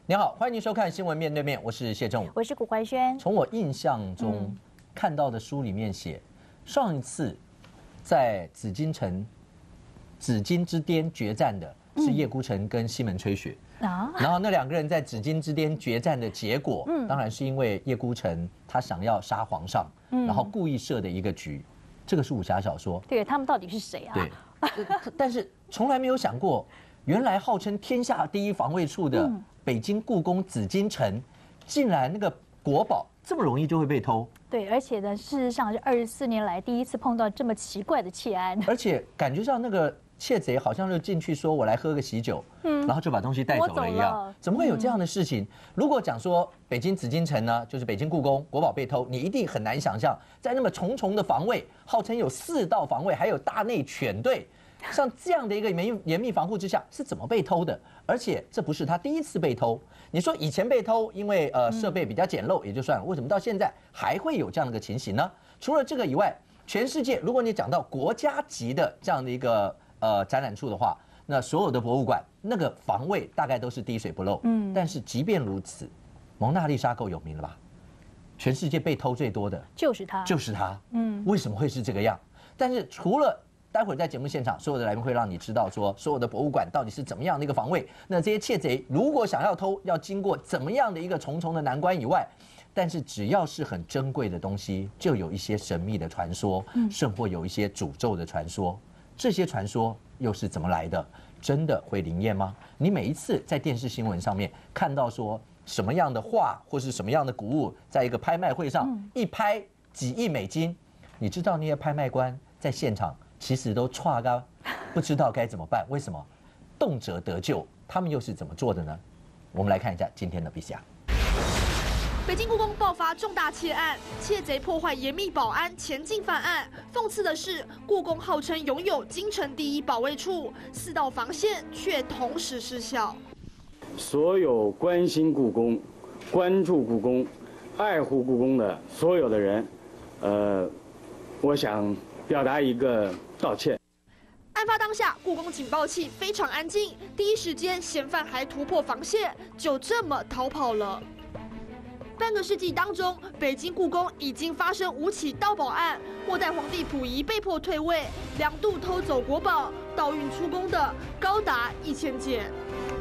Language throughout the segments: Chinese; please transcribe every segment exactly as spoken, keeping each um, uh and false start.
你好，欢迎收看《新闻面对面》，我是谢正武， 我是古怀轩。 从我印象中看到的书里面写，上一次在紫禁城、紫禁之巅决战的是叶孤城跟西门吹雪。啊，然后那两个人在紫禁之巅决战的结果，嗯，当然是因为叶孤城他想要杀皇上，嗯，然后故意设的一个局。这个是武侠小说， 对他们到底是谁啊？ 对，但是从来没有想过，原来号称天下第一防卫处的北京故宫紫禁城，竟然那个国宝这么容易就会被偷。 对，而且呢，事实上是二十四年来第一次碰到这么奇怪的窃案， 而且感觉上那个窃贼好像就进去说我来喝个喜酒，嗯，然后就把东西带走了一样，怎么会有这样的事情？如果讲说北京紫禁城呢，就是北京故宫国宝被偷，你一定很难想象，在那么重重的防卫，号称有四道防卫，还有大内犬队，像这样的一个严严密防护之下，是怎么被偷的？而且这不是他第一次被偷。你说以前被偷，因为呃设备比较简陋也就算了，为什么到现在还会有这样的一个情形呢？除了这个以外，全世界如果你讲到国家级的这样的一个呃展览处的话，那所有的博物馆那个防卫大概都是滴水不漏。嗯，但是即便如此，蒙娜丽莎够有名了吧？全世界被偷最多的就是他， 就是他。嗯，为什么会是这个样？但是除了待会儿在节目现场，所有的来宾会让你知道说，所有的博物馆到底是怎么样的一个防卫。那这些窃贼如果想要偷，要经过怎么样的一个重重的难关以外，但是只要是很珍贵的东西，就有一些神秘的传说，甚或有一些诅咒的传说。这些传说又是怎么来的？真的会灵验吗？你每一次在电视新闻上面看到说什么样的画或是什么样的古物，在一个拍卖会上一拍几亿美金，你知道那些拍卖官在现场其实都唰嘎，不知道该怎么办。为什么？动辄得救，他们又是怎么做的呢？我们来看一下今天的 B C R。 北京故宫爆发重大窃案，窃贼破坏严密保安，前进犯案。讽刺的是，故宫号称拥有京城第一保卫处，四道防线却同时失效。 所有关心故宫、关注故宫、爱护故宫的所有的人，呃，我想表达一个道歉。 案发当下，故宫警报器非常安静，第一时间嫌犯还突破防线，就这么逃跑了。半个世纪当中，北京故宫已经发生五起盗宝案，末代皇帝溥仪被迫退位，两度偷走国宝，盗运出宫的高达一千件。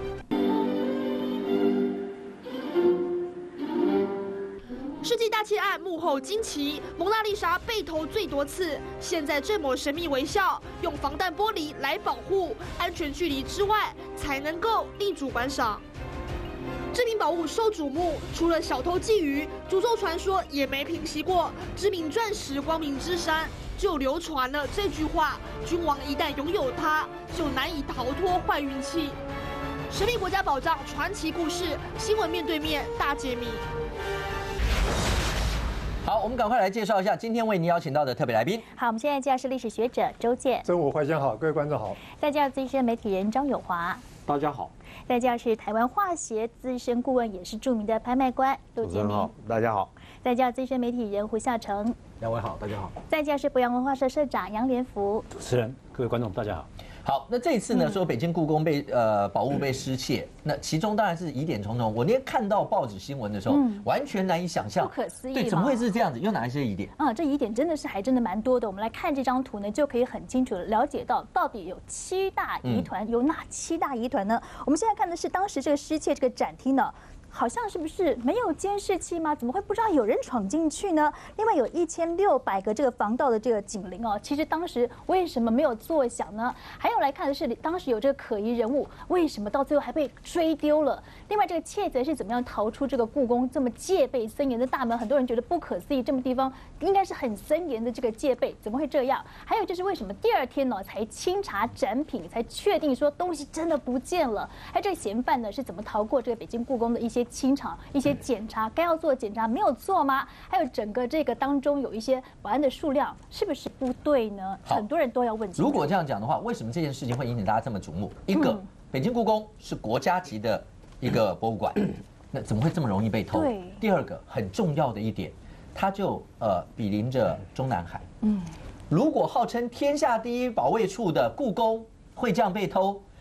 世纪大窃案幕后惊奇，蒙娜丽莎被偷最多次，现在这抹神秘微笑，用防弹玻璃来保护，安全距离之外才能够立足观赏。这名宝物受瞩目，除了小偷觊觎，诅咒传说也没平息过。知名钻石光明之山就流传了这句话：君王一旦拥有它，就难以逃脱坏运气。神秘国家宝藏传奇故事，新闻面对面大揭秘。 好，我们赶快来介绍一下今天为您邀请到的特别来宾。 好，我们现在介绍是历史学者周健。 正午怀先好，各位观众好。 再介绍资深媒体人张友华。 大家好。 再介绍是台湾画协资深顾问，也是著名的拍卖官陆杰明。 好，大家好。 再介绍资深媒体人胡孝成。 两位好，大家好。 再介绍是博洋文化社社长杨连福。 主持人，各位观众，大家好。 好，那这一次呢，说北京故宫被呃宝物被失窃，那其中当然是疑点重重。我那天看到报纸新闻的时候，嗯、完全难以想象， 不可思议， 对，怎么会是这样子？有哪一些疑点？ 啊，这疑点真的是还真的蛮多的。我们来看这张图呢，就可以很清楚的了解到，到底有七大疑团，嗯、有哪七大疑团呢？我们现在看的是当时这个失窃这个展厅呢。好像是不是没有监视器吗？怎么会不知道有人闯进去呢？另外有一千六百个这个防盗的这个警铃哦，其实当时为什么没有作响呢？还有来看的是当时有这个可疑人物，为什么到最后还被追丢了？另外这个窃贼是怎么样逃出这个故宫这么戒备森严的大门？很多人觉得不可思议，这么地方应该是很森严的这个戒备，怎么会这样？还有就是为什么第二天呢才清查展品，才确定说东西真的不见了？还有这个嫌犯呢是怎么逃过这个北京故宫的一些清场一些检查，该要做的检查没有做吗？还有整个这个当中有一些保安的数量是不是不对呢？很多人都要问清楚。 如果这样讲的话，为什么这件事情会引起大家这么瞩目？一个，嗯、北京故宫是国家级的一个博物馆，那怎么会这么容易被偷？第二个，很重要的一点，它就呃毗邻着中南海。嗯，如果号称天下第一保卫处的故宫会这样被偷，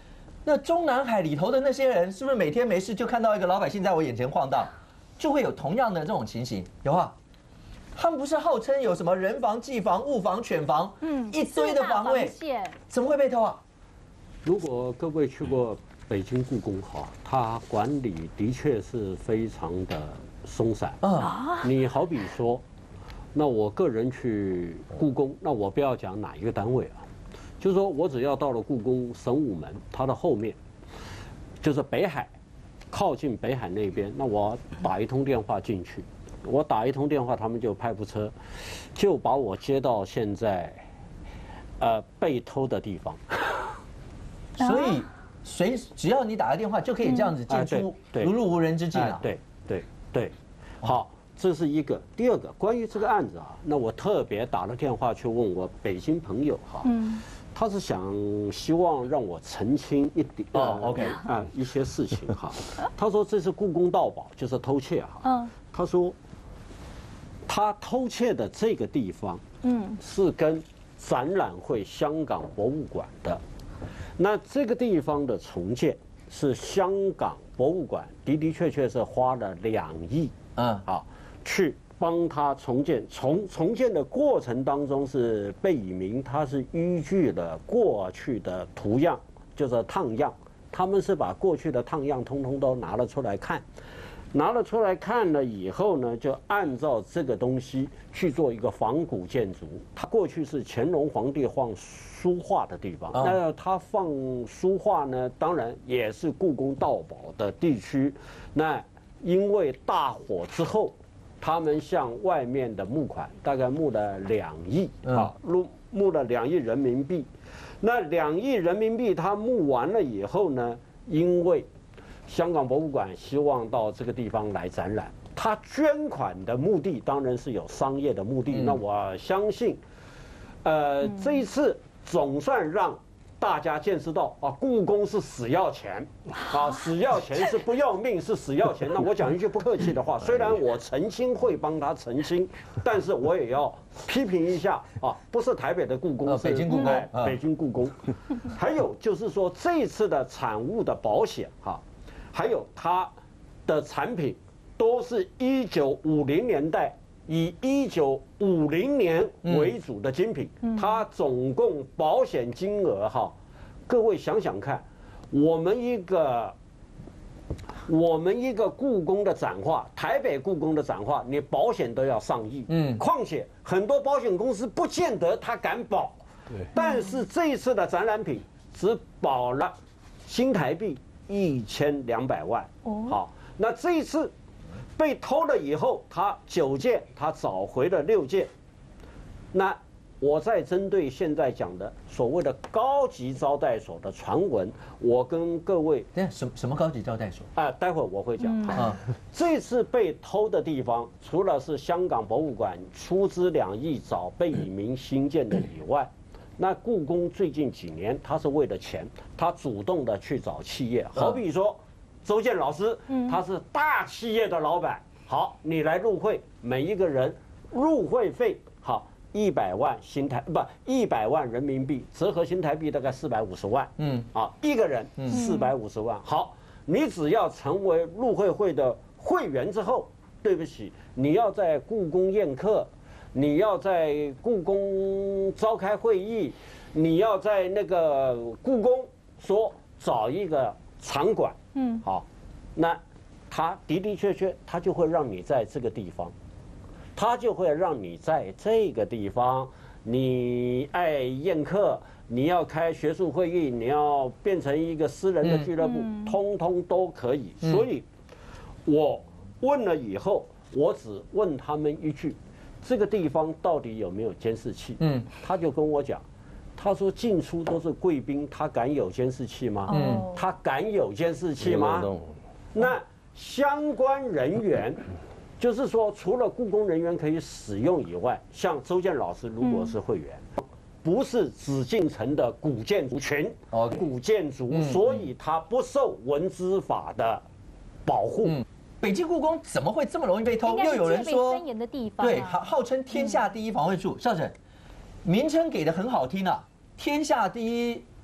那中南海里头的那些人，是不是每天没事就看到一个老百姓在我眼前晃荡，就会有同样的这种情形？有啊，他们不是号称有什么人防、技防、物防、犬防，嗯，一堆的防卫，怎么会被偷啊？ 如果各位去过北京故宫哈，它管理的确是非常的松散啊。你好比说，那我个人去故宫，那我不要讲哪一个单位啊。就是说我只要到了故宫神武门，它的后面就是北海，靠近北海那边，那我打一通电话进去，我打一通电话，他们就派部车，就把我接到现在呃被偷的地方。 所以随只要你打个电话，就可以这样子进出，如入无人之境啊。 对对对，好。这是一个，第二个，关于这个案子啊，那我特别打了电话去问我北京朋友哈，嗯，他是想希望让我澄清一点哦 ，OK 啊一些事情哈。他说这是故宫盗宝，就是偷窃哈。嗯，他说他偷窃的这个地方，嗯，是跟展览会香港博物馆的，那这个地方的重建是香港博物馆的的确确是花了两亿，嗯，啊。去帮他重建，重重建的过程当中是贝聿铭，他是依据了过去的图样，就是烫样，他们是把过去的烫样通通都拿了出来看，拿了出来看了以后呢，就按照这个东西去做一个仿古建筑。它过去是乾隆皇帝放书画的地方，那他放书画呢，当然也是故宫盗宝的地区。那因为大火之后，他们向外面的募款，大概募了两亿啊，募募了两亿人民币。那两亿人民币他募完了以后呢，因为香港博物馆希望到这个地方来展览，他捐款的目的当然是有商业的目的。那我相信，呃，这一次总算让大家见识到啊，故宫是死要钱，啊，死要钱是不要命，是死要钱。那我讲一句不客气的话，虽然我澄清会帮他澄清，但是我也要批评一下啊，不是台北的故宫， 北京故宫， 北京故宫。还有就是说，这一次的产物的保险哈，还有它的产品，都是一九五零年代。以一九五零年为主的精品，它总共保险金额哈，各位想想看，我们一个我们一个故宫的展画，台北故宫的展画，你保险都要上亿，嗯，况且很多保险公司不见得他敢保，对，但是这一次的展览品只保了新台币一千两百万，哦，好，那这一次。被偷了以后，他九件，他找回了六件。那我再针对现在讲的所谓的高级招待所的传闻，我跟各位， 等什什么高级招待所？ 啊，待会儿我会讲啊。这次被偷的地方，除了是香港博物馆出资两亿找贝聿铭新建的以外，那故宫最近几年，他是为了钱，他主动的去找企业，好比说。周建老师，他是大企业的老板。好，你来入会，每一个人入会费好一百万新台不一百万人民币，折合新台币大概四百五十万。嗯，啊，一个人四百五十万。好，你只要成为入会会的会员之后，对不起，你要在故宫宴客，你要在故宫召开会议，你要在那个故宫说找一个场馆。嗯，好，那他的的确确，他就会让你在这个地方，他就会让你在这个地方，你爱宴客，你要开学术会议，你要变成一个私人的俱乐部，嗯、通通都可以。嗯、所以，我问了以后，我只问他们一句：这个地方到底有没有监视器？嗯，他就跟我讲。他说进出都是贵宾，他敢有监视器吗？嗯，他敢有监视器吗？那相关人员，就是说除了故宫人员可以使用以外，像周建老师如果是会员，不是紫禁城的古建筑群，古建筑，所以他不受文资法的保护。 北京故宫怎么会这么容易被偷？又有人说， 森严的地方， 对，号号称天下第一防卫处，校长。名称给的很好听啊，天下第一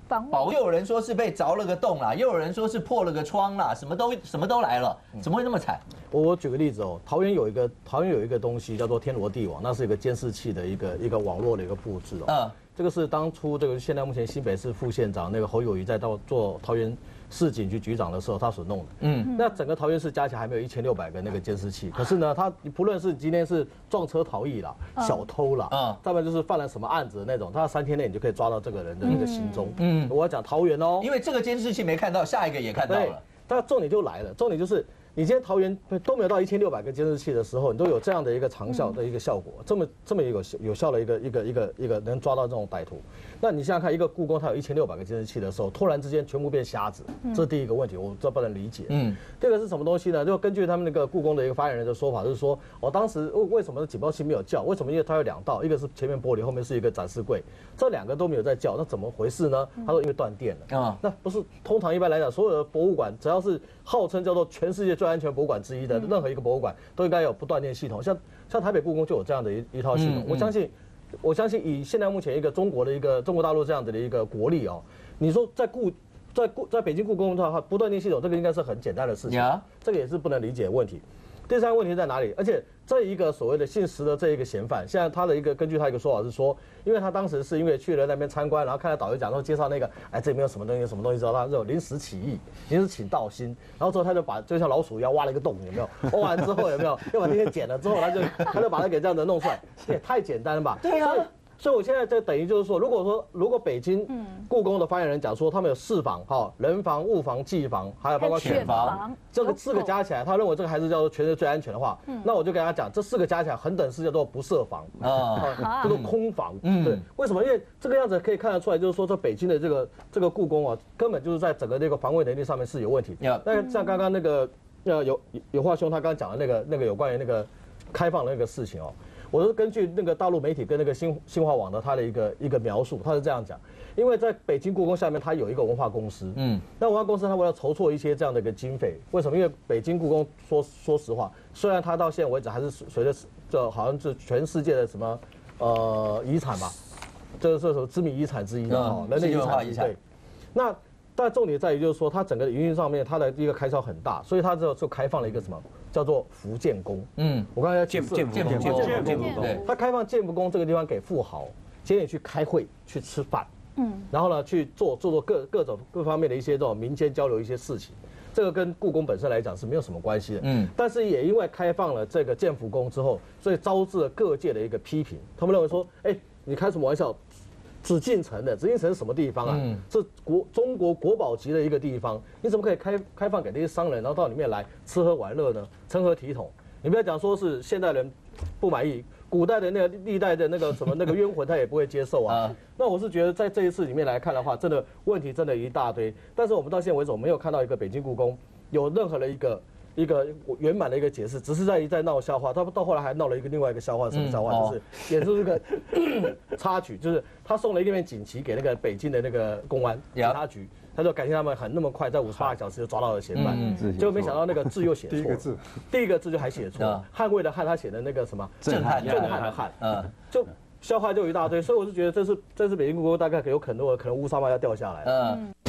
防保又有人说是被凿了个洞啦，又有人说是破了个窗啦，什么都什么都来了，怎么会那么惨？ 我举个例子哦，桃园有一个桃园有一个东西叫做天罗地网，那是一个监视器的一个一个网络的一个布置哦。嗯，这个是当初这个现在目前新北市副县长那个侯友宜在到做桃园市警局局长的时候，他所弄的。嗯，那整个桃园市加起来还没有一千六百个那个监视器，可是呢，他不论是今天是撞车逃逸啦、小偷啦，啊，再不然就是犯了什么案子的那种，他三天内你就可以抓到这个人的那个行踪。嗯，我要讲桃园哦， 因为这个监视器没看到，下一个也看到了。 但重点就来了，重点就是你今天桃园都没有到一千六百个监视器的时候，你都有这样的一个长效的一个效果，这么这么有有效的一个一个一个一个能抓到这种歹徒。那你想想看，一个故宫它有一千六百个监视器的时候，突然之间全部变瞎子，这是第一个问题，我这不能理解。嗯，第二个是什么东西呢？就根据他们那个故宫的一个发言人的说法，就是说，我当时为什么警报器没有叫？为什么？因为它有两道，一个是前面玻璃，后面是一个展示柜，这两个都没有在叫，那怎么回事呢？他说因为断电了。啊，那不是通常一般来讲，所有的博物馆只要是号称叫做全世界最安全博物馆之一的任何一个博物馆，都应该有不断电系统。像像台北故宫就有这样的一一套系统，我相信。我相信以现在目前一个中国的一个中国大陆这样子的一个国力哦，你说在故在故在北京故宫的话，不断电系统这个应该是很简单的事情，这个也是不能理解的问题。第三个问题在哪里？而且这一个所谓的姓石的这一个嫌犯，现在他的一个根据他一个说法是说，因为他当时是因为去了那边参观，然后看到导游讲说介绍那个，哎，这里面有什么东西什么东西之后，他就临时起意，临时请道心，然后之后他就把就像老鼠一样挖了一个洞，有没有？挖完之后有没有？又把那些剪了之后，他就他就把它给这样子弄出来，也太简单了吧？ 对啊。 所以我现在在等于就是说，如果说如果北京故宫的发言人讲说他们有四房，哈，人房、物房、技房，还有包括犬房，这个四个加起来，他认为这个还是叫做全世界最安全的话，那我就跟他讲，这四个加起来横等式叫做不设防啊，叫做空房。对，为什么？因为这个样子可以看得出来，就是说这北京的这个这个故宫啊，根本就是在整个这个防卫能力上面是有问题。那像刚刚那个呃有有话兄他刚刚讲的那个那个有关于那个开放的那个事情哦。我是根据那个大陆媒体跟那个新新华网的他的一个一个描述，他是这样讲，因为在北京故宫下面，它有一个文化公司，嗯，那文化公司它为了筹措一些这样的一个经费，为什么？因为北京故宫说说实话，虽然它到现在为止还是随着这好像是全世界的什么呃遗产吧，这是什么知名遗产之一哦，人类遗产遗产。对，那但重点在于就是说，它整个营运上面它的一个开销很大，所以它就就开放了一个什么？叫做福建宫，嗯，我刚才建建建福宫，建福宫，他开放建福宫这个地方给富豪，请你去开会、去吃饭，嗯，然后呢去做做做各各种各方面的一些这种民间交流一些事情，这个跟故宫本身来讲是没有什么关系的，嗯，但是也因为开放了这个建福宫之后，所以招致了各界的一个批评，他们认为说，哎，你开什么玩笑？紫禁城的紫禁城是什么地方啊？嗯、是国中国国宝级的一个地方，你怎么可以开开放给那些商人，然后到里面来吃喝玩乐呢？成何体统？你不要讲说是现代人不满意，古代的那个历代的那个什么那个冤魂他也不会接受啊。那我是觉得在这一次里面来看的话，真的问题真的一大堆。但是我们到现在为止，我没有看到一个北京故宫有任何的一个。一个圆满的一个解释，只是在于在闹笑话。他到后来还闹了一个另外一个笑话，什么笑话？就是也是这个插曲，就是他送了一面锦旗给那个北京的那个公安警察局，他就感谢他们很那么快，在五十八个小时就抓到了嫌犯。结果没想到那个字又写错，第一个字，第一个字就还写错，捍卫的捍，他写的那个什么震撼震撼的撼，嗯，就笑话就一大堆。所以我是觉得这是这是北京故宫大概有很多可能乌纱帽要掉下来。嗯。